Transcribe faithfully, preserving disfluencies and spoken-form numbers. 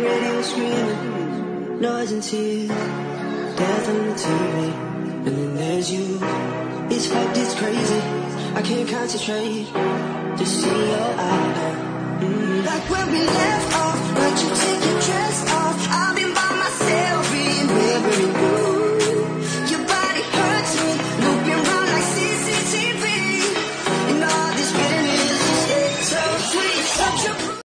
radio screaming, noise and tears, death on the T V, and then there's you. It's fucked, it's crazy, I can't concentrate, just see your eyes. Mm. Like when we left.